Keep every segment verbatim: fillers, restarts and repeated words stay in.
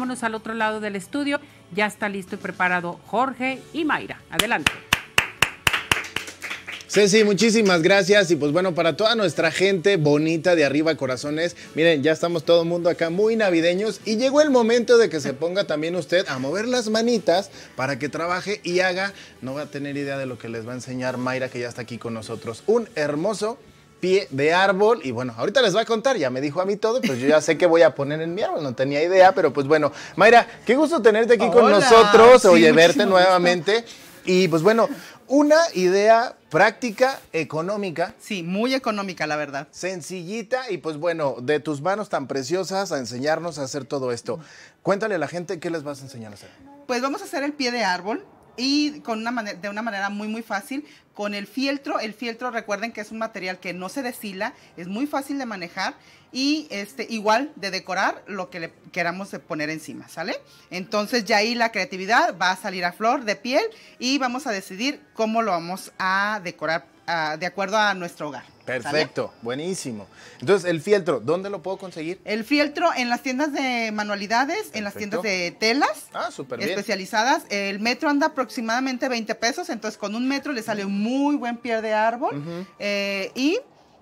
vámonos al otro lado del estudio. Ya está listo y preparado Jorge y Mayra. Adelante. Ceci, muchísimas gracias. Y pues bueno, para toda nuestra gente bonita de Arriba Corazones, miren, ya estamos todo el mundo acá muy navideños y llegó el momento de que se ponga también usted a mover las manitas para que trabaje y haga, no va a tener idea de lo que les va a enseñar Mayra, que ya está aquí con nosotros, un hermoso pie de árbol. Y bueno, ahorita les va a contar, ya me dijo a mí todo, pues yo ya sé qué voy a poner en mi árbol, no tenía idea, pero pues bueno, Mayra, qué gusto tenerte aquí. Hola, con nosotros, sí, oye, verte nuevamente. Gusto. Y pues bueno, una idea práctica, económica. Sí, muy económica, la verdad. Sencillita y pues bueno, de tus manos tan preciosas a enseñarnos a hacer todo esto. Cuéntale a la gente qué les vas a enseñar a hacer. Pues vamos a hacer el pie de árbol y con una manera, de una manera muy muy fácil, con el fieltro. El fieltro, recuerden que es un material que no se deshila, es muy fácil de manejar y este, igual de decorar lo que le queramos poner encima, ¿sale? Entonces ya ahí la creatividad va a salir a flor de piel y vamos a decidir cómo lo vamos a decorar uh, de acuerdo a nuestro hogar. Perfecto, ¿sale? Buenísimo. Entonces, el fieltro, ¿dónde lo puedo conseguir? El fieltro en las tiendas de manualidades, perfecto, en las tiendas de telas, ah, súper bien, especializadas. El metro anda aproximadamente veinte pesos, entonces con un metro le sale un muy buen pie de árbol. Uh-huh. eh, y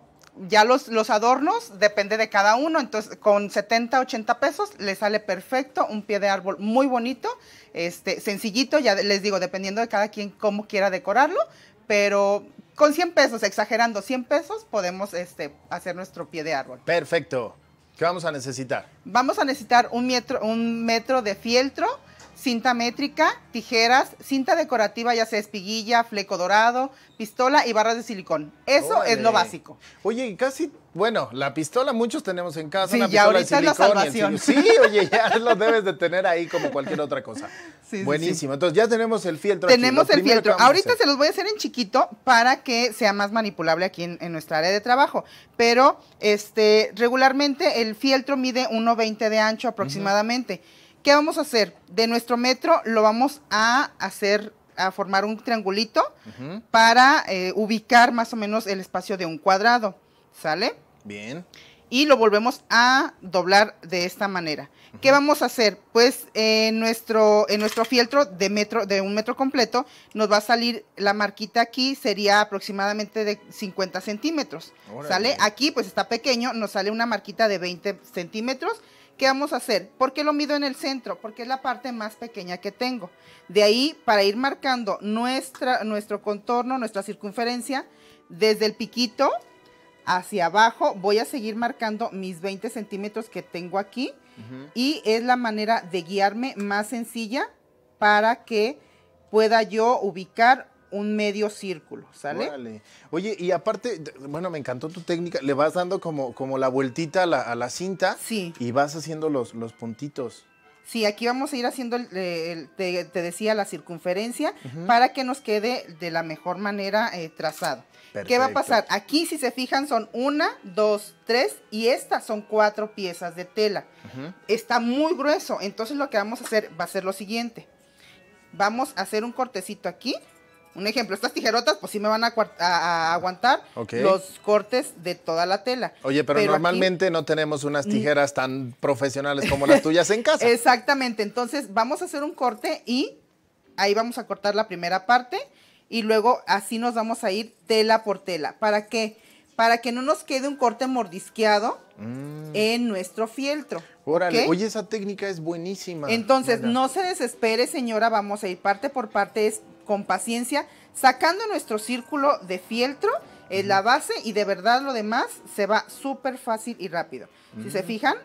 ya los, los adornos, depende de cada uno, entonces con setenta, ochenta pesos le sale perfecto, un pie de árbol muy bonito, este, sencillito, ya les digo, dependiendo de cada quien cómo quiera decorarlo, pero con cien pesos, exagerando cien pesos, podemos este, hacer nuestro pie de árbol. Perfecto. ¿Qué vamos a necesitar? Vamos a necesitar un metro, un metro de fieltro, cinta métrica, tijeras, cinta decorativa, ya sea espiguilla, fleco dorado, pistola y barras de silicón. Eso Órale. Es lo básico. Oye, casi, bueno, la pistola muchos tenemos en casa, sí, una ya pistola ahorita de silicón. Es la salvación. Sí, oye, ya lo debes de tener ahí como cualquier otra cosa. Sí, buenísimo. Sí. Entonces ya tenemos el fieltro. Tenemos aquí. el fieltro. Ahorita se los voy a hacer en chiquito para que sea más manipulable aquí en, en nuestra área de trabajo. Pero este, regularmente el fieltro mide uno veinte de ancho aproximadamente. Uh-huh. ¿Qué vamos a hacer? De nuestro metro lo vamos a hacer, a formar un triangulito uh-huh. para eh, ubicar más o menos el espacio de un cuadrado, ¿sale? Bien. Y lo volvemos a doblar de esta manera. Uh-huh. ¿Qué vamos a hacer? Pues eh, nuestro, en nuestro fieltro de, metro, de un metro completo nos va a salir la marquita aquí, sería aproximadamente de cincuenta centímetros, Órale. ¿Sale? Aquí pues está pequeño, nos sale una marquita de veinte centímetros. ¿Qué vamos a hacer? ¿Por qué lo mido en el centro? Porque es la parte más pequeña que tengo. De ahí, para ir marcando nuestra, nuestro contorno, nuestra circunferencia, desde el piquito hacia abajo, voy a seguir marcando mis veinte centímetros que tengo aquí. Uh-huh. Y es la manera de guiarme más sencilla para que pueda yo ubicar un medio círculo, ¿sale? Órale. Oye, y aparte, bueno, me encantó tu técnica, le vas dando como, como la vueltita a la, a la cinta. Sí. Y vas haciendo los, los puntitos. Sí, aquí vamos a ir haciendo, el, el, te, te decía, la circunferencia, uh-huh. para que nos quede de la mejor manera eh, trazado. Perfecto. ¿Qué va a pasar? Aquí, si se fijan, son una, dos, tres, y estas son cuatro piezas de tela. Uh-huh. Está muy grueso, entonces lo que vamos a hacer va a ser lo siguiente. Vamos a hacer un cortecito aquí. Un ejemplo, estas tijerotas pues sí me van a, a, a aguantar okay. los cortes de toda la tela. Oye, pero, pero normalmente aquí no tenemos unas tijeras tan profesionales como las tuyas en casa. Exactamente, entonces vamos a hacer un corte y ahí vamos a cortar la primera parte y luego así nos vamos a ir tela por tela. ¿Para qué? Para que no nos quede un corte mordisqueado mm. en nuestro fieltro. Órale, ¿okay? Oye, esa técnica es buenísima. Entonces, Mira. no se desespere, señora, vamos a ir parte por parte, es con paciencia, sacando nuestro círculo de fieltro, es uh-huh. la base, y de verdad lo demás se va súper fácil y rápido. Uh-huh. Si se fijan,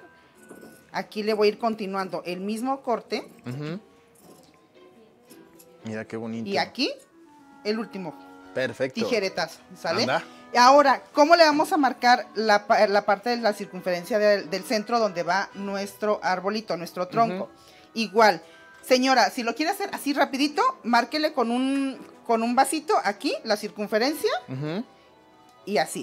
aquí le voy a ir continuando el mismo corte. Uh-huh. Mira qué bonito. Y aquí, el último. Perfecto. Tijeretazo, ¿sale? Anda. Ahora, ¿cómo le vamos a marcar la, la parte de la circunferencia de, del centro donde va nuestro arbolito, nuestro tronco? Uh-huh. Igual. Señora, si lo quiere hacer así rapidito, márquele con un, con un vasito aquí, la circunferencia, uh-huh. y así.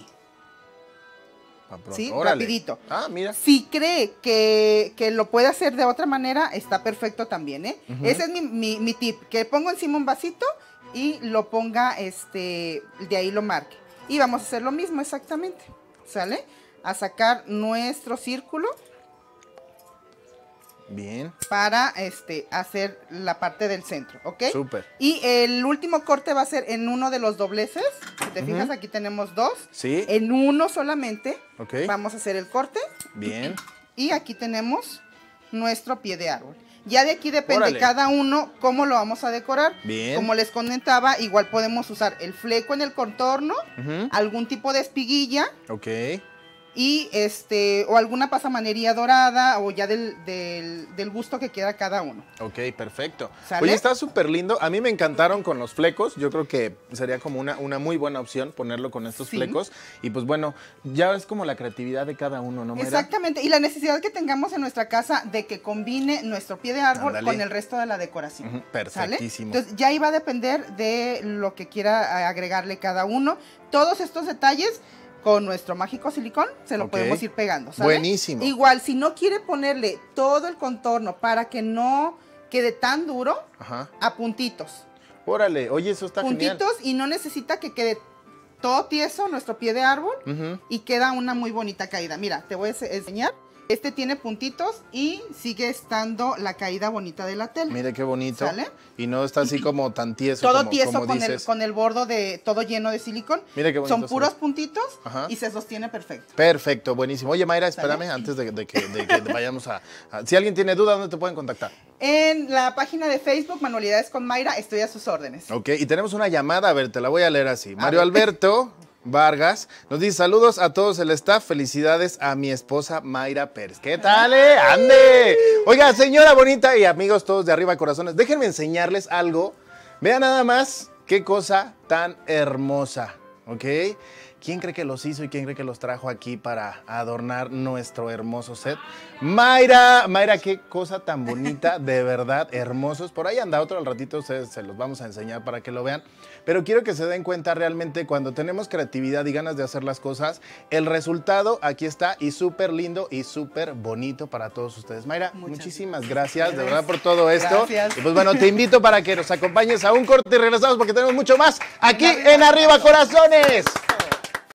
¿Sí? Órale. Rapidito. Ah, mira. Si cree que, que lo puede hacer de otra manera, está perfecto también, ¿eh? Uh-huh. Ese es mi, mi, mi tip, que pongo encima un vasito y lo ponga, este, de ahí lo marque. Y vamos a hacer lo mismo exactamente, ¿sale? A sacar nuestro círculo. Bien. Para este, hacer la parte del centro, ¿ok? Súper. Y el último corte va a ser en uno de los dobleces. Si te fijas, aquí tenemos dos. Sí. En uno solamente Ok. vamos a hacer el corte. Bien. Y aquí tenemos nuestro pie de árbol. Ya de aquí depende Órale. cada uno cómo lo vamos a decorar. Bien. Como les comentaba, igual podemos usar el fleco en el contorno, Ujú. algún tipo de espiguilla Ok. y este o alguna pasamanería dorada o ya del, del, del gusto que quiera cada uno. Ok, perfecto. ¿Sale? Oye, está súper lindo. A mí me encantaron con los flecos. Yo creo que sería como una, una muy buena opción ponerlo con estos Sí. flecos. Y pues bueno, ya es como la creatividad de cada uno, ¿no, Mayra? Exactamente, y la necesidad que tengamos en nuestra casa de que combine nuestro pie de árbol Ándale. con el resto de la decoración. Ujú, ¿sale? perfectísimo. Entonces ya iba a depender de lo que quiera eh, agregarle cada uno. Todos estos detalles con nuestro mágico silicón se lo Ok. podemos ir pegando, ¿sale? Buenísimo. Igual, si no quiere ponerle todo el contorno para que no quede tan duro, Ajá. a puntitos. Órale, oye, eso está puntitos genial. y no necesita que quede todo tieso nuestro pie de árbol Ujú. y queda una muy bonita caída. Mira, te voy a ense- enseñar. Este tiene puntitos y sigue estando la caída bonita de la tela. Mire qué bonito. ¿Sale? Y no está así como tan tieso Todo como, tieso como con el, dices. con el bordo de todo lleno de silicón. Mira qué bonito Son se puros ve. puntitos Ajá. y se sostiene perfecto. Perfecto, buenísimo. Oye, Mayra, espérame ¿Sale? antes de, de que, de que vayamos a, a- Si alguien tiene duda, ¿dónde te pueden contactar? En la página de Facebook, Manualidades con Mayra, estoy a sus órdenes. Ok, y tenemos una llamada, a ver, te la voy a leer así. Mario ver. Alberto Vargas nos dice, saludos a todos el staff, felicidades a mi esposa Mayra Pérez. ¿Qué tal, eh? ¡Ande! Oiga, señora bonita y amigos todos de Arriba Corazones, déjenme enseñarles algo. Vean nada más qué cosa tan hermosa, ¿ok? ¿Quién cree que los hizo y quién cree que los trajo aquí para adornar nuestro hermoso set? Mayra, Mayra, qué cosa tan bonita, de verdad, hermosos. Por ahí anda otro al ratito, ustedes se los vamos a enseñar para que lo vean. Pero quiero que se den cuenta realmente cuando tenemos creatividad y ganas de hacer las cosas, el resultado aquí está y súper lindo y súper bonito para todos ustedes. Mayra, Muchas muchísimas gracias, de verdad, por todo esto. Gracias. Y pues bueno, te invito para que nos acompañes a un corte y regresamos porque tenemos mucho más aquí en Arriba Corazones.